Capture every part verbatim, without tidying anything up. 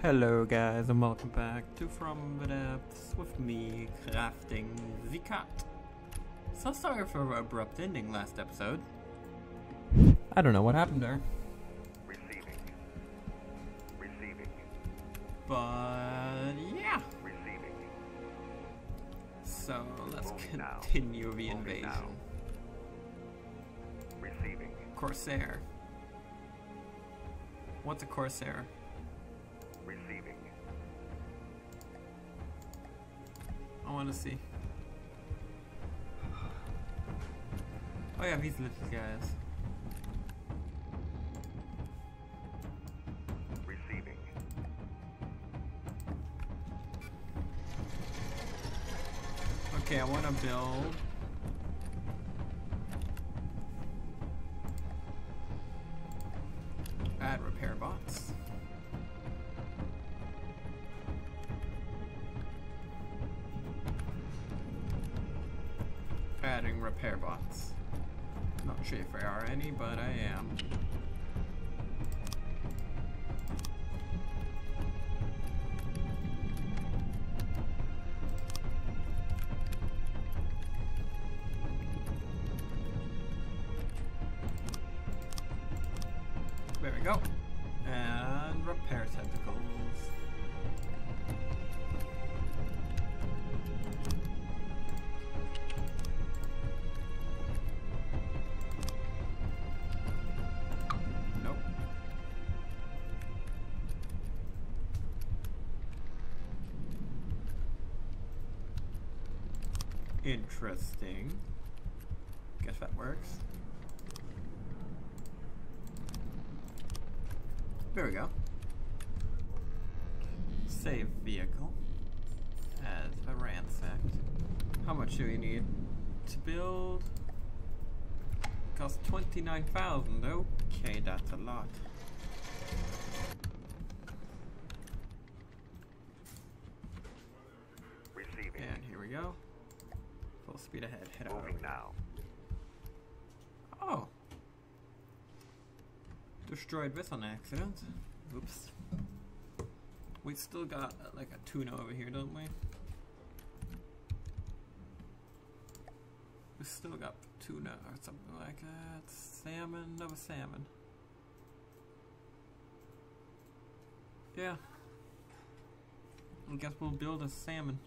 Hello guys and welcome back to From the Depths with me, Crafting the Cat. So sorry for the abrupt ending last episode. I don't know what happened there. Receiving. Receiving. But yeah. Receiving. So let's Moving continue now. the Moving invasion. now. Receiving. Corsair. What's a Corsair? Receiving. I want to see. Oh yeah, these little guys. Receiving. Okay, I want to build. Add repair bots. Adding repair bots. Not sure if there are any, but I am. There we go. And repair tentacles. Nope. Interesting. Guess that works. There we go. Save vehicle. As a ransacked. How much do we need to build? Costs twenty-nine thousand. Okay, that's a lot. Receiving. And here we go. Full speed ahead. Head over. Moving now. Oh. Destroyed this on accident. Oops. We still got uh, like a tuna over here, don't we? We still got tuna or something like that. Salmon, another salmon. Yeah. I guess we'll build a salmon.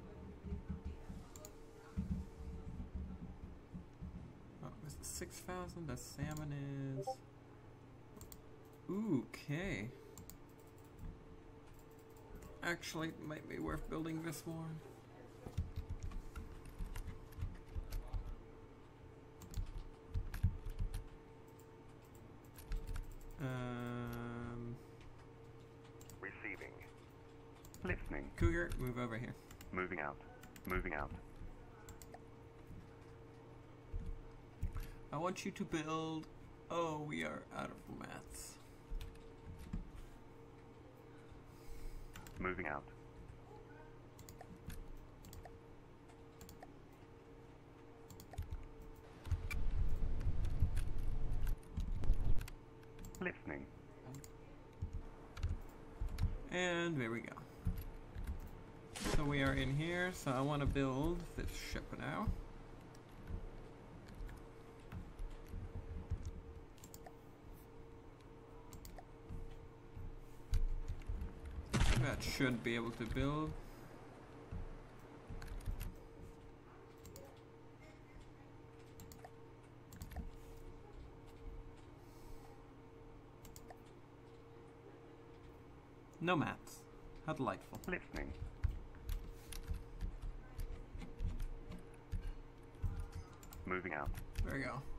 Oh, is it six thousand? The salmon is... Okay. Actually, it might be worth building this one. Um, Receiving. Listening. Cougar, move over here. Moving out. Moving out. I want you to build... Oh, we are out of mats. Moving out. Listening. And there we go. So we are in here, so I want to build this ship now. That should be able to build. No mats. How delightful. Listening. Moving out. There we go.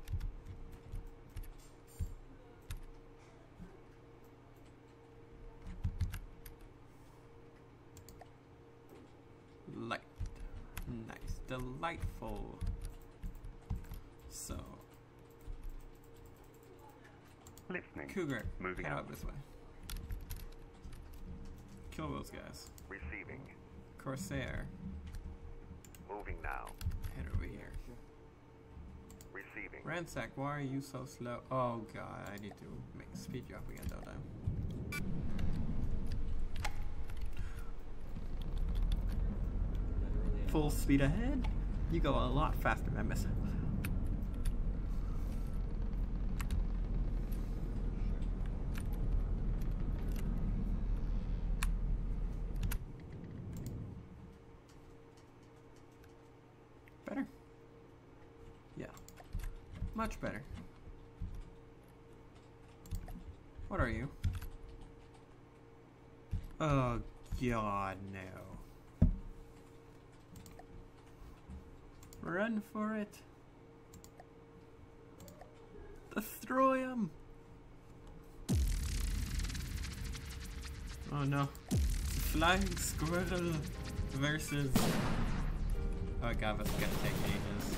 Light. Nice. Delightful. So. Listening. Cougar. Moving head out. out this way. Kill those guys. Receiving. Corsair. Moving now. Head over here. Receiving. Ransack, why are you so slow? Oh god, I need to make speed you up again, don't I? full speed ahead. You go a lot faster than this. Better? Yeah. Much better. What are you? Oh god, no. Run for it. Destroy him. Oh no. Flying squirrel versus... Oh god, this is gonna take ages.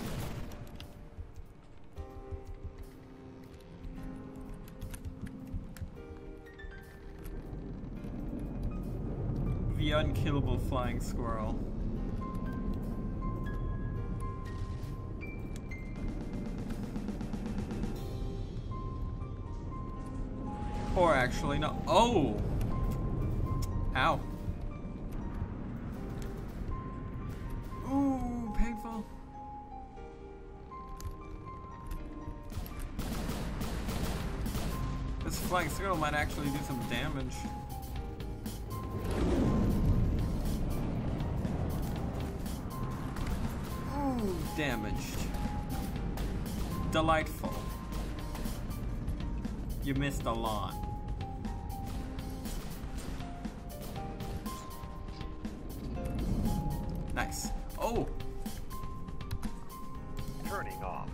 The unkillable flying squirrel. Or actually, no. Oh! Ow. Ooh, painful. This flying squirrel might actually do some damage. Ooh, damaged. Delightful. You missed a lot. Nice. Oh! Turning off.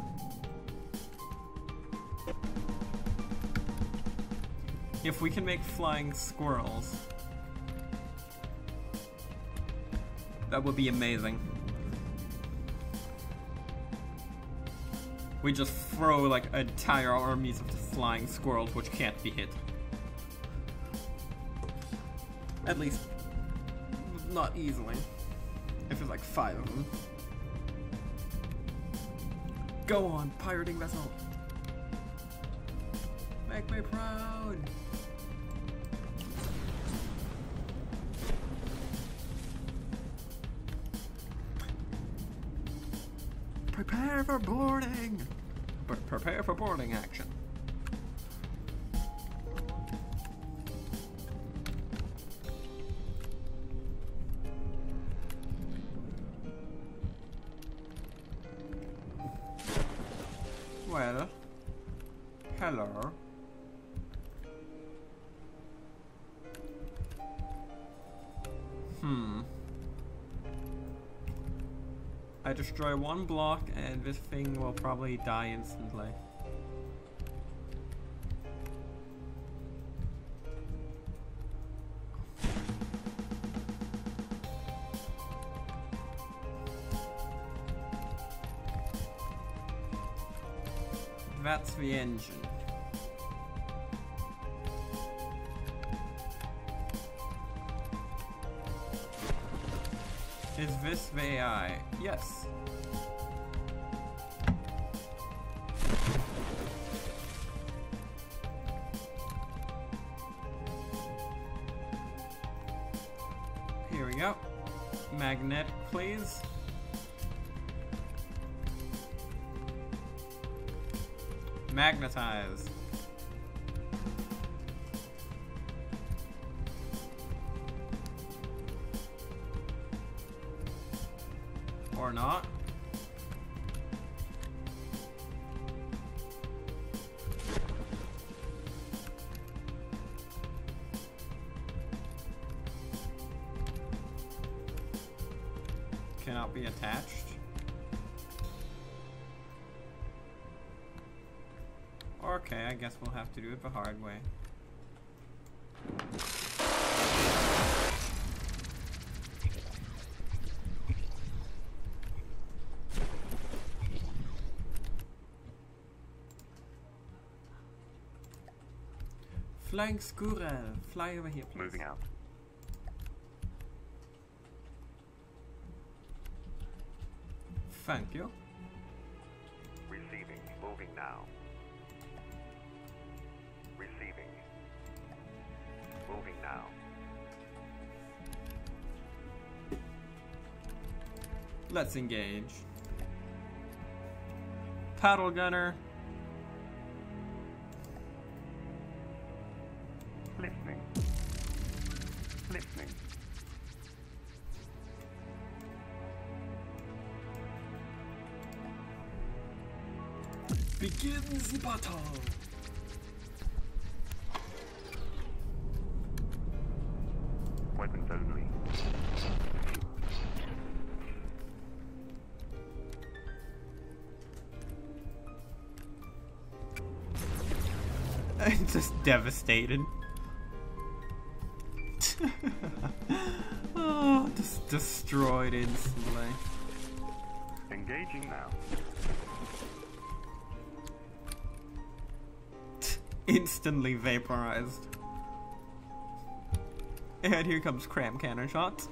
If we can make flying squirrels, that would be amazing. We just throw like entire armies of flying squirrels which can't be hit. At least, not easily. If there's like five of them. Go on, pirating vessel. Make me proud. Prepare for boarding. But prepare for boarding action. Well, hello. Hmm. I destroy one block and this thing will probably die instantly. That's the engine. Is this the A I? Yes. Here we go. Magnet, please. Magnetize. Or not. Cannot be attached. Okay, I guess we'll have to do it the hard way. Flying squirrel, fly over here, please. Moving out. Thank you. Receiving. Moving now. Receiving. Moving now. Let's engage. Paddle gunner. Listening. Listening. Begin the battle. Weapons only. I'm just devastated. Oh, just destroyed instantly. Engaging now. Instantly vaporized. And here comes cram cannon shots.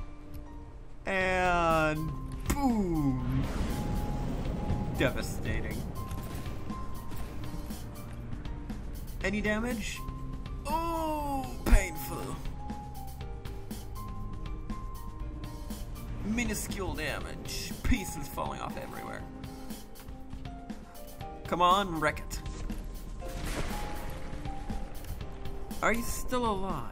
And boom! Devastating. Any damage? Oh, painful. Minuscule damage. Pieces falling off everywhere. Come on, wreck it. Are you still alive?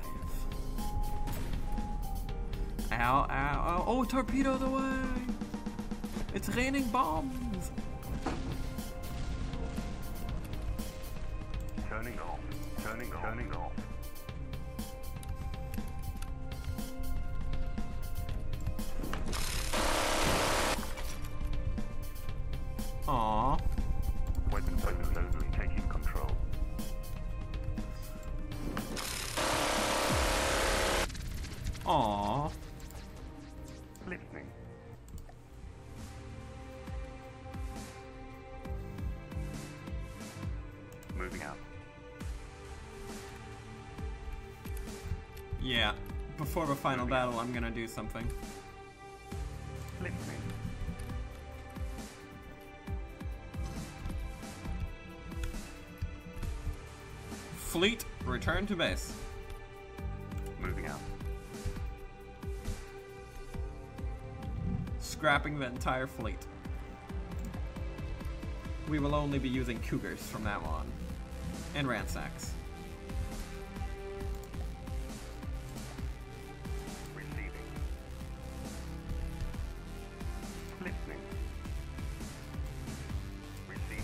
Ow, ow, ow. Oh, torpedoes away! It's raining bombs! Turning off. Turning off. Turning off. Aww. Weapons only taking control. Aww. Listening. Moving out. Yeah. Before the final battle, I'm gonna do something. Listening. Fleet, return to base. Moving out. Scrapping the entire fleet. We will only be using Cougars from now on. And Ransacks. Receiving. Listening. Receiving.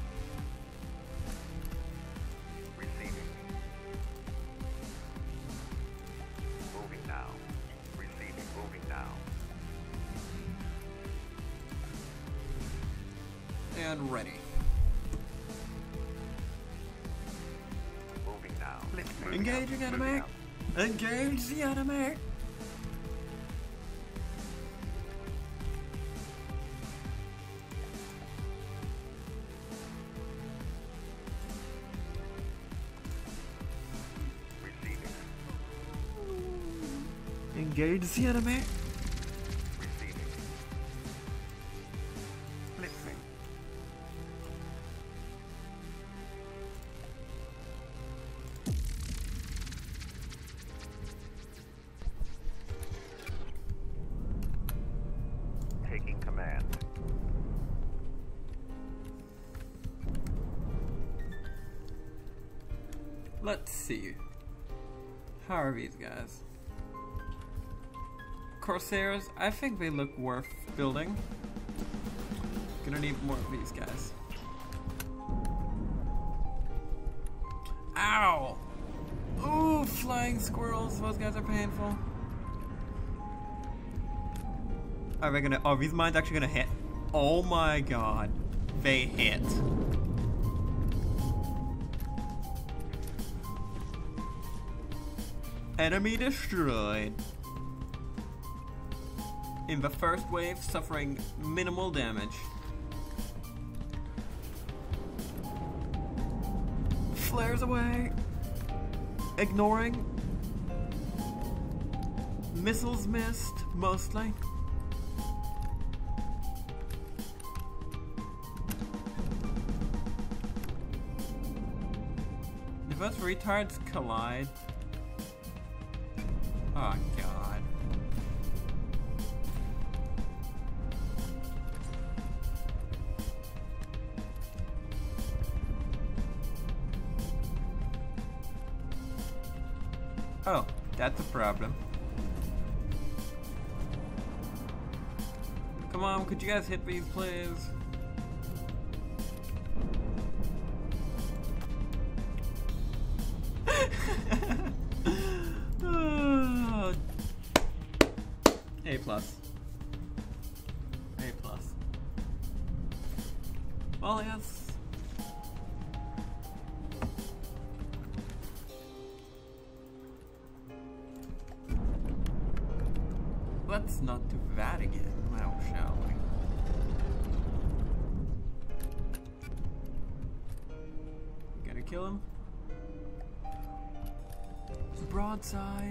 Receiving. Moving now. Receiving. Moving now. And ready. Moving now. Listening. Engaging Moving enemy! out. Engage the enemy! Receiving. Engage the enemy! Receiving. Listening. Taking command. Let's see. How are these guys? Corsairs, I think they look worth building. Gonna need more of these guys. Ow! Ooh, flying squirrels, those guys are painful. Are they gonna, are these mines actually gonna hit? Oh my god, they hit. Enemy destroyed. In the first wave, suffering minimal damage. Flares away. Ignoring. Missiles missed, mostly. If those retards collide. Oh god. Oh, that's a problem. Come on, could you guys hit these, please? A plus. A plus. Well, yes. Let's not do that again, now shall we? Gonna kill him? Broadside.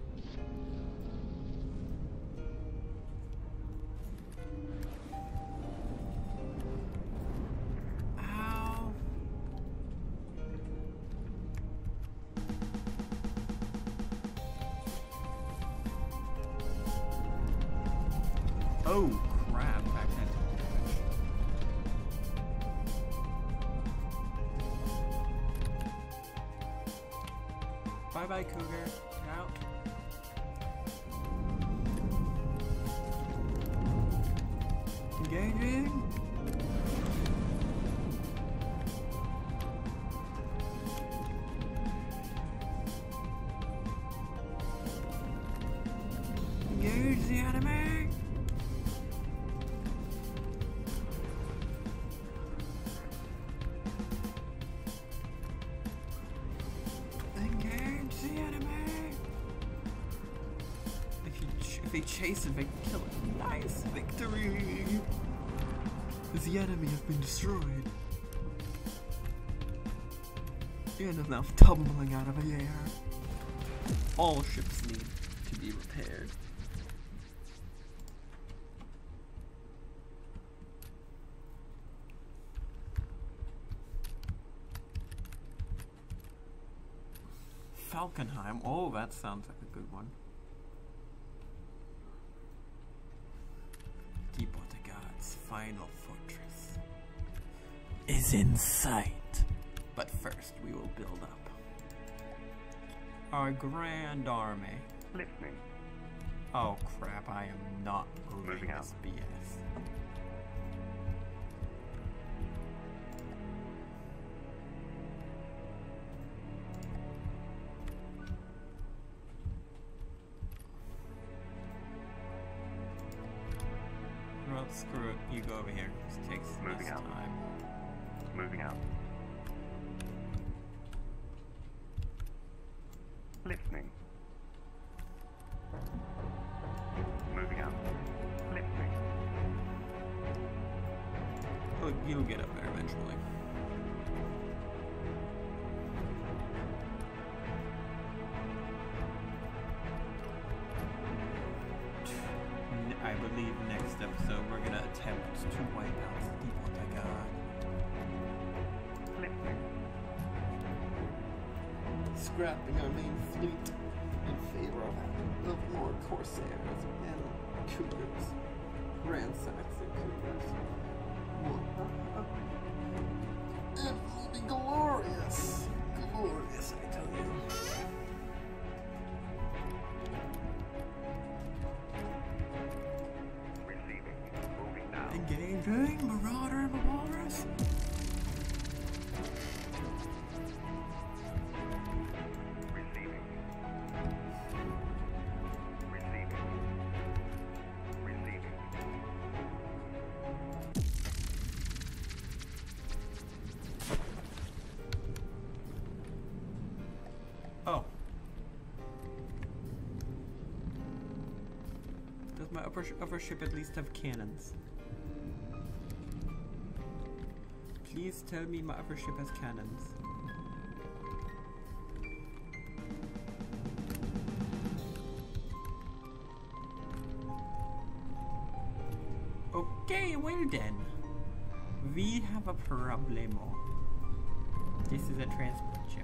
Ow. Oh crap, that can't do damage. Bye bye, Cougar. You're out. Engaging. Engage the enemy. Engage the enemy. If you ch if they chase him, they can kill him. Nice victory. The enemy has been destroyed. And is now tumbling out of the air. All ships need to be repaired. Falkenheim. Oh, that sounds like a good one. Deepwater God's final fortress is in sight. But first, we will build up our grand army. Listening. Oh crap, I am not moving, Moving out. this B S. Well, screw it. You go over here. This takes Moving less out. time. Moving out. Listening. Moving out. Listening. Oh, you'll get up there eventually. N- I believe next episode we're gonna attempt to wipe out the Deepwater God. Listening. Scrapping our main fleet in favor of, of more corsairs and cougars. Ransacks and cougars. It will be glorious. Glorious, I tell you. Receiving. Moving now. Engaging Marauder and the Walrus. Receiving. Receiving. Receiving. Oh. Does my upper, sh upper ship at least have cannons? Please tell me my upper ship has cannons. Okay, well then. We have a problemo. This is a transport ship.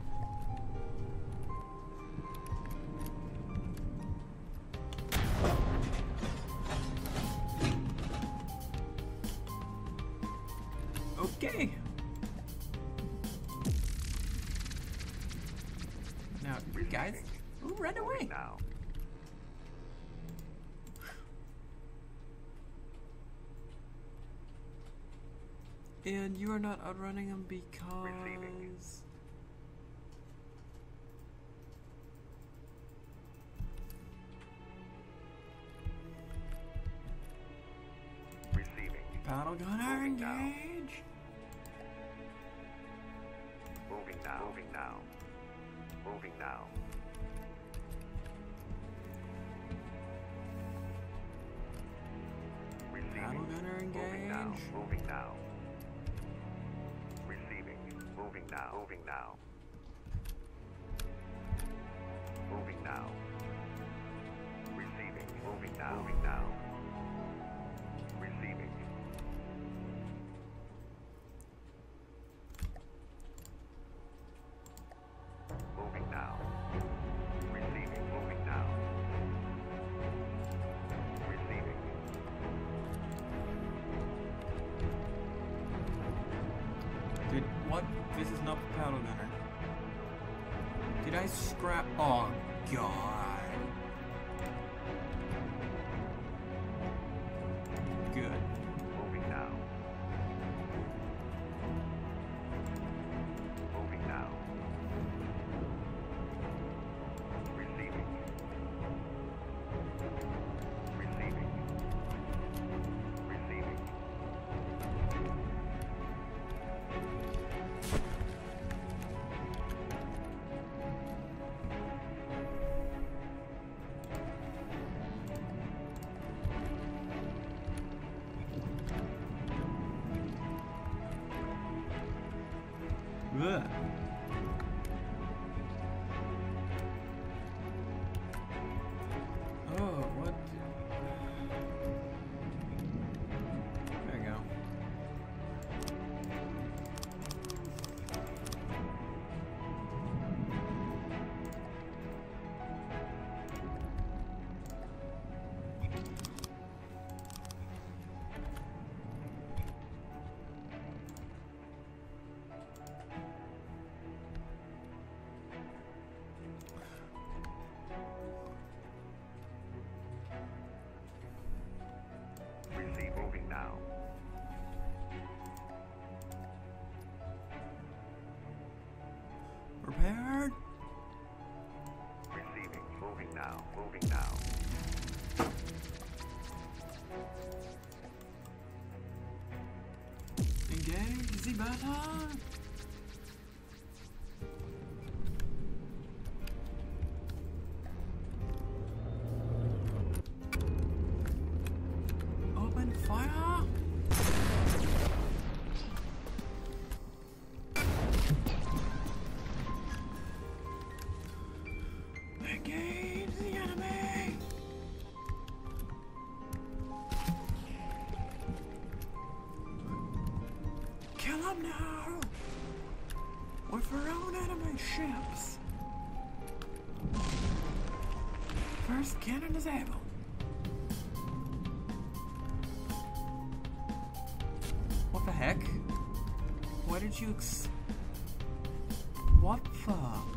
Okay. Now, guys, Ooh, right away. Moving now. And you are not outrunning him because... Receiving. Receiving. Battle gunner, Moving now. engage! Moving now. Moving now. Moving now. Receiving. Battle gunner, Moving now. engage! Moving now. Receiving. Moving now. Moving now. Moving now. Receiving. Moving now. Moving now. Receiving. Moving now. Receiving. Moving now. Receiving. Did what? This is not the paddle gunner. Did I scrap? Oh god. Good. Moving now. Moving now. Receiving. Receiving. Receiving. Ugh. Oh, what? There you go. Receive. Moving now. Prepared? Receiving. Moving now. Moving now. Engage the battle! Open fire! Engage the enemy! Kill him now! With our own enemy ships! First cannon disabled. What the heck? Why did you ex- What the?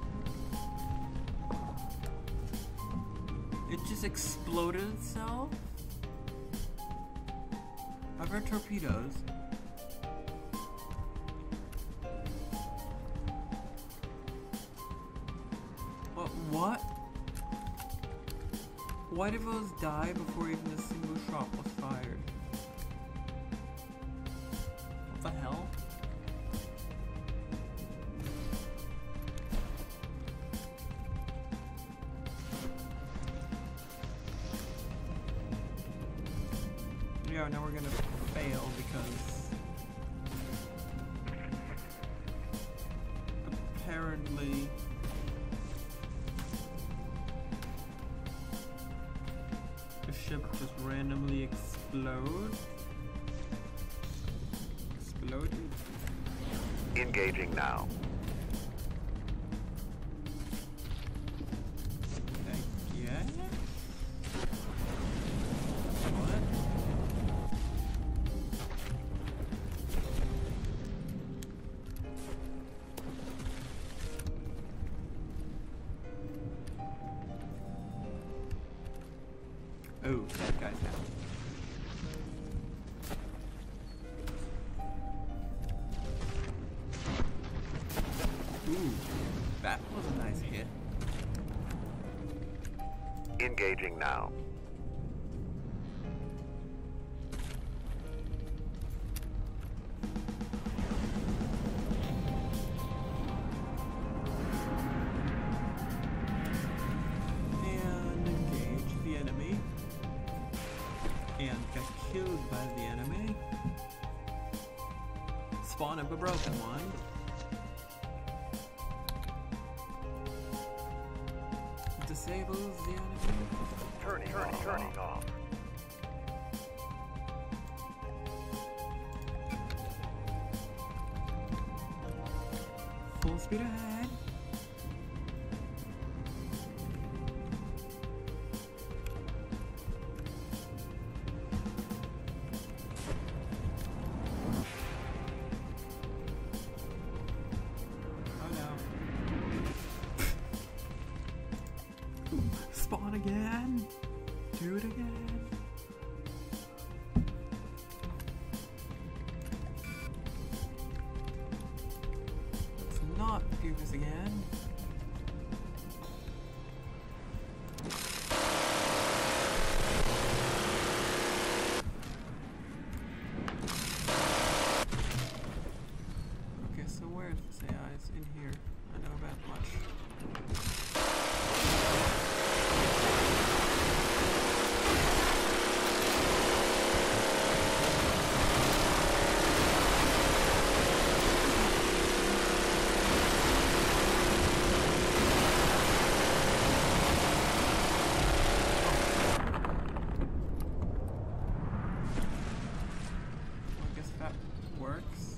It just exploded itself? I've heard torpedoes. What? What? Why did those die before even a single shot was fired? What the hell? Yeah, now we're gonna fail because apparently the ship just randomly explode. Exploded? Engaging now. I guess? What? Oh, that guy's down. Ooh, that was a nice hit. Engaging now. And engage the enemy. And get killed by the enemy. Spawn up a broken one. Disables the enemy. Turning, turning, turning off. Full speed ahead. Spawn again. Do it again. Let's not do this again. Okay, so where's this A I? It's in here. I know that much. Works.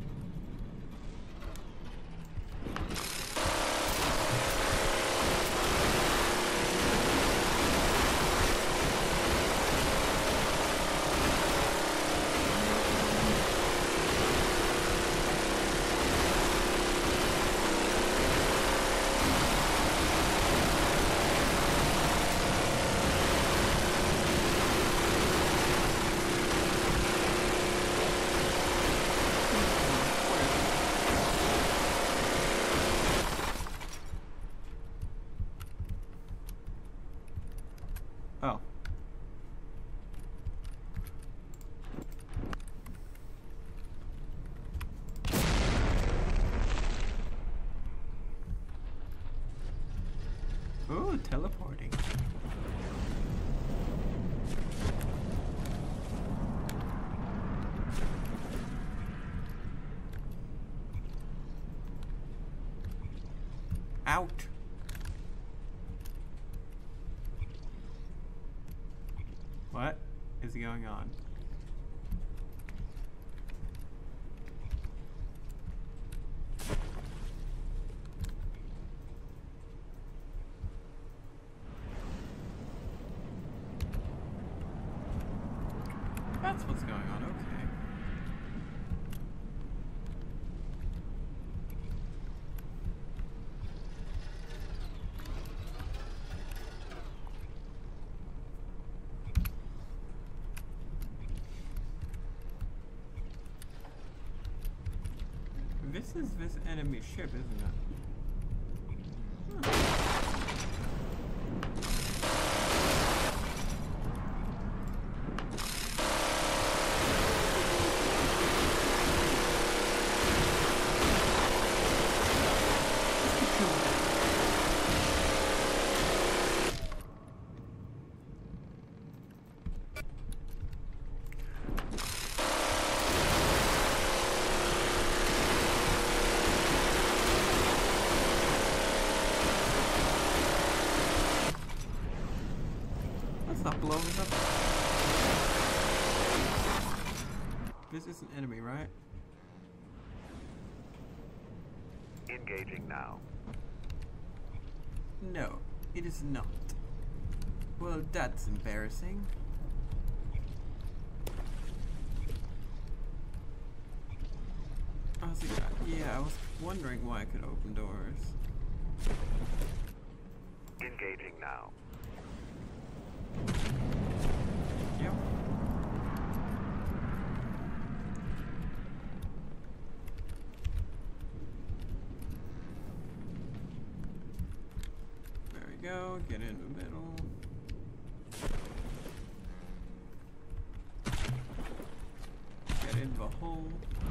Oh. Ooh, teleporting. Out. What is going on? That's what's going on, okay. This is this enemy ship, isn't it? Hmm. Not blowing up. This is an enemy, right? Engaging now. No, it is not. Well, that's embarrassing. I was like, yeah, I was wondering why I could open doors. Engaging now. go. Get in the middle. Get in the hole.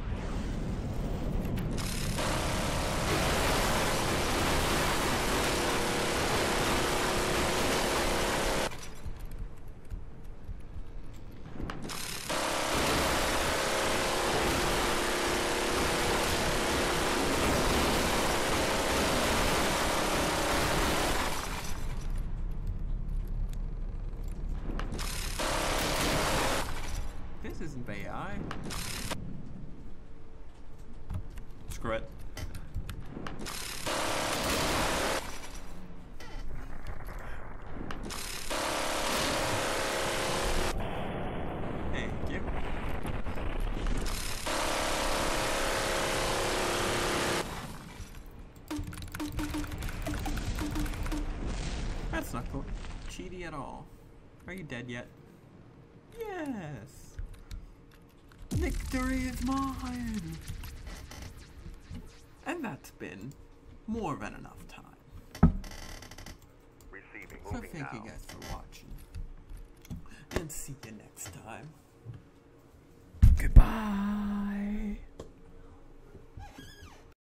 This isn't A I. Screw it. Thank you. That's not cool. Cheaty at all. Are you dead yet? Yes. Victory is mine. And that's been more than enough time. Receiving. So Moving thank now. you guys for watching. And see you next time. Goodbye.